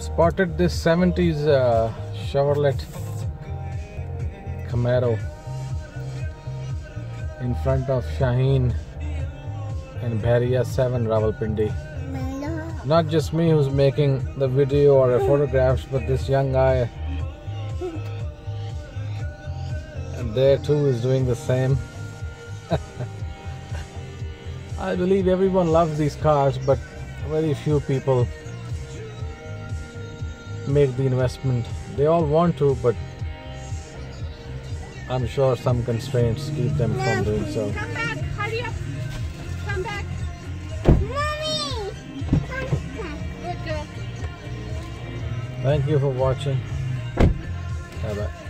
Spotted this 70s Chevrolet Camero in front of Shaheen and Bahria 7 Rawalpindi. Not just me who's making the video or photographs, but this young guy and there too is doing the same. I believe everyone loves these cars, but very few people make the investment. They all want to, but I'm sure some constraints keep them from doing so. Come back, hurry up. Come back. Mommy! Good girl. Thank you for watching. Bye bye.